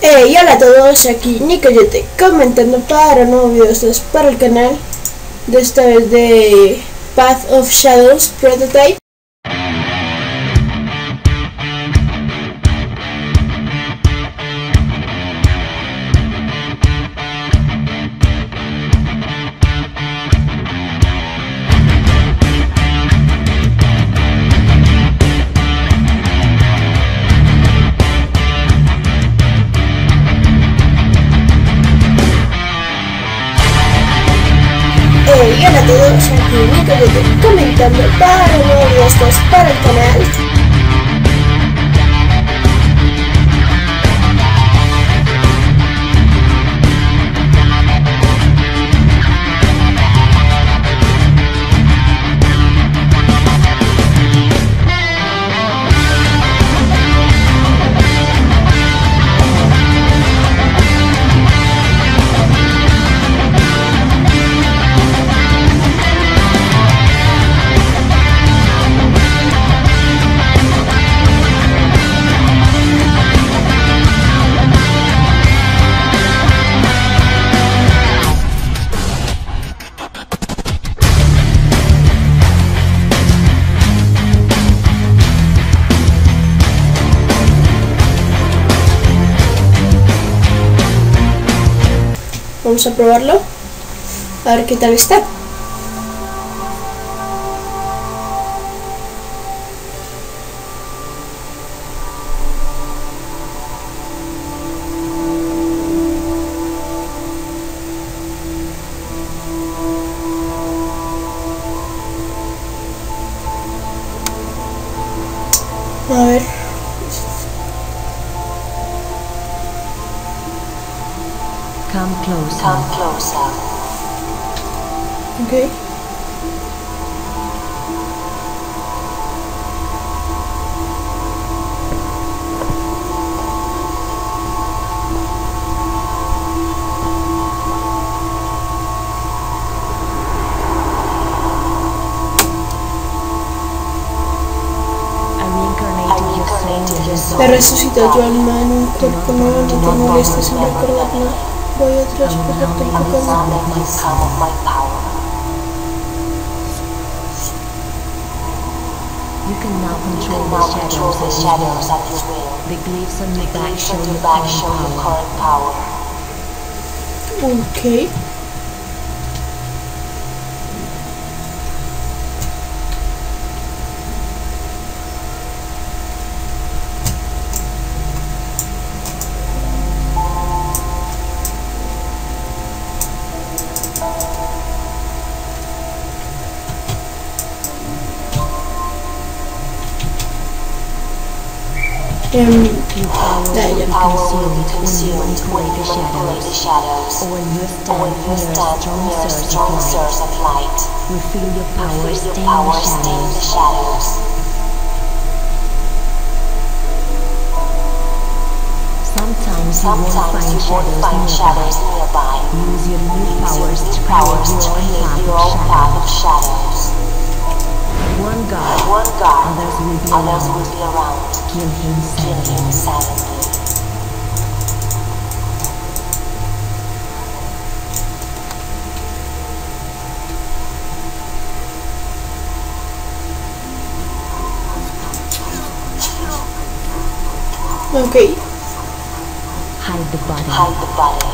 Hey, hola a todos, aquí Nicoyote comentando para nuevos videos para el canal, de esta vez de Path of Shadows Prototype. Y hola a todos, aquí Nicoyote comentando para nuevos videos para el canal. Vamos a probarlo, a ver qué tal está. A ver. Come closer. Come closer. Okay. Te resucitó tu alma en un cuerpo nuevo, no te molestes en recordar nada. Voy a transportarte un poco más. You can now control the shadows at your will. The glyphs on your back show your current power. Okay. Your power will be consumed when you manipulate the shadows, or when you stand near strong source of light. We feel your power stay in the shadows. Sometimes you won't find shadows nearby. Use your new powers to create your own path of shadows. One guard, others will be around. Kill him silently. Okay. Hide the body.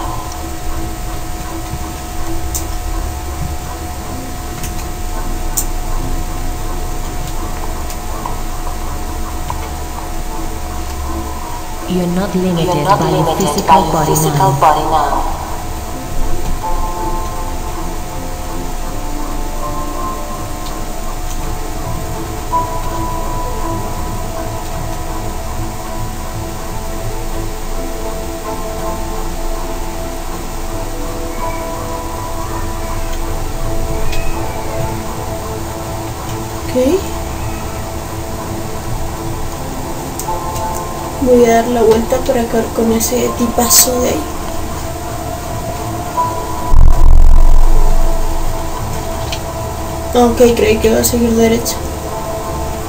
You're not limited by your physical body now. Okay. Voy a dar la vuelta para acabar con ese tipazo de ahí. Ok, creí que va a seguir derecho.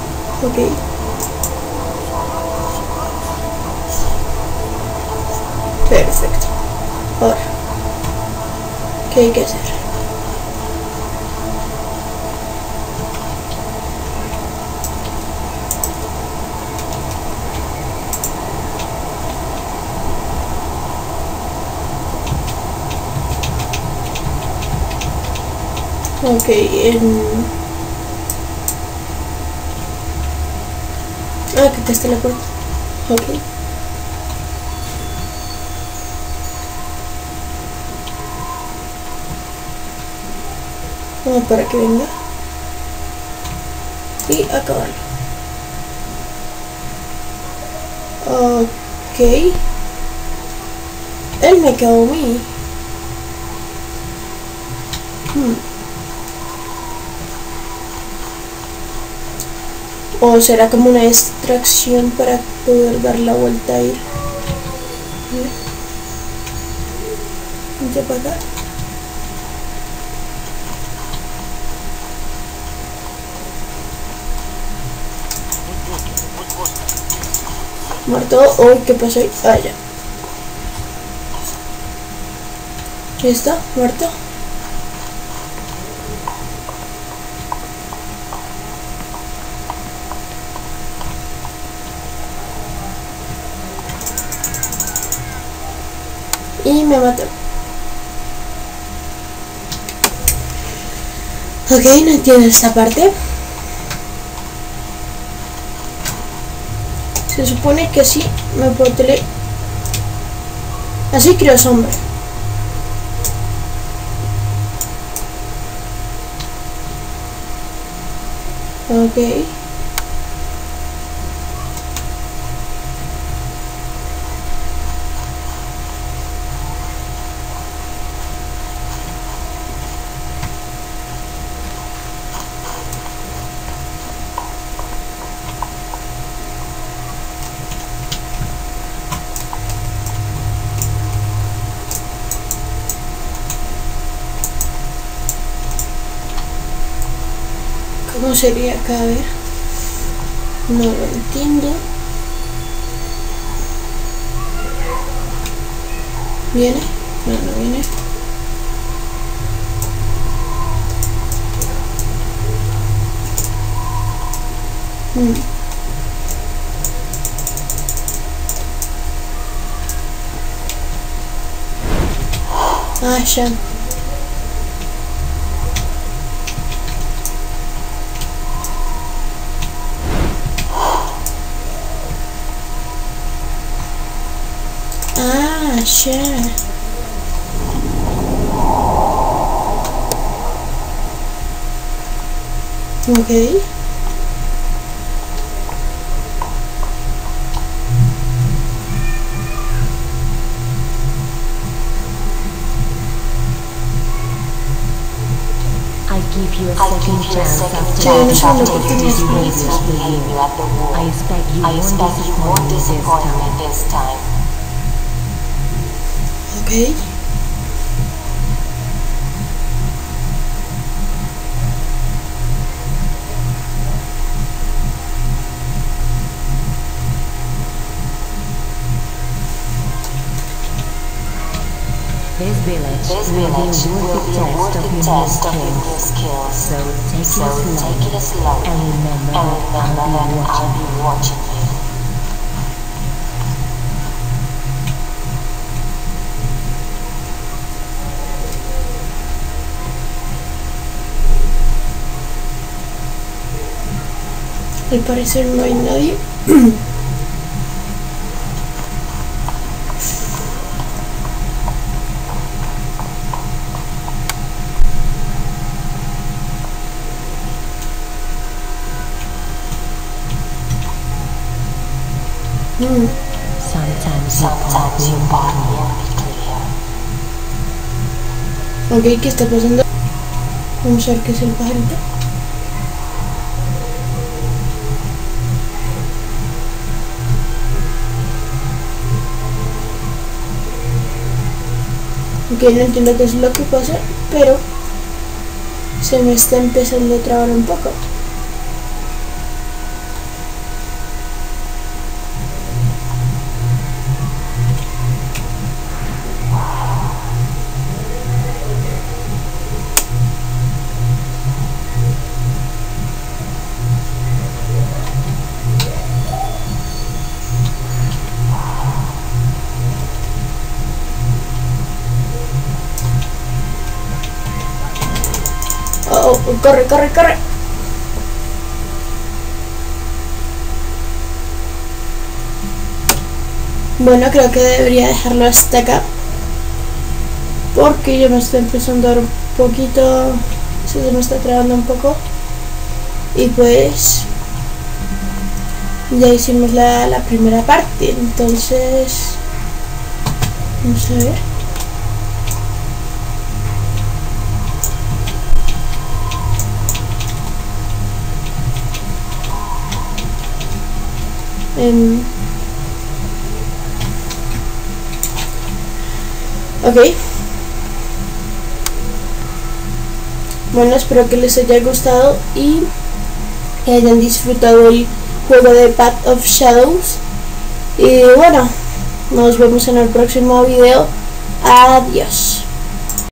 Ok. Perfecto. Ahora, ¿qué hay que hacer? Ok, que está la puerta. Ok. Vamos para que venga. Y acabarlo. Ok. Él me acabó a mí. O será como una distracción para poder dar la vuelta a ir. Ya para acá. Muerto. Uy, ¿qué pasó ahí? Ah, ya. ¿Listo? Muerto. Y me mató. Ok, no entiendo esta parte. Se supone que así me puedo así creo sombra. Ok. ¿Cómo sería acá? A ver. No lo entiendo. ¿Viene? No, no viene. Ah, ya. Ah, ya. Ok. Give you a second chance after taking behavior at the war. I expect you won't disappoint me this time. Okay. This village will be a worthy test of your new skills. So take it slowly and remember that I'll be watching you. Al parecer no hay nadie. Sometimes you party and be clear. Ok, ¿qué está pasando? Vamos a ver qué es el pajarito. Ok, no entiendo qué es lo que pasa, pero se me está empezando a trabar un poco. Corre, corre, corre. Bueno, creo que debería dejarlo hasta acá, porque ya me está empezando a dar un poquito, se me está trabando un poco. Y pues ya hicimos la primera parte, entonces vamos a ver. Ok. Bueno, espero que les haya gustado y que hayan disfrutado el juego de Path of Shadows. Y bueno, nos vemos en el próximo video. Adiós.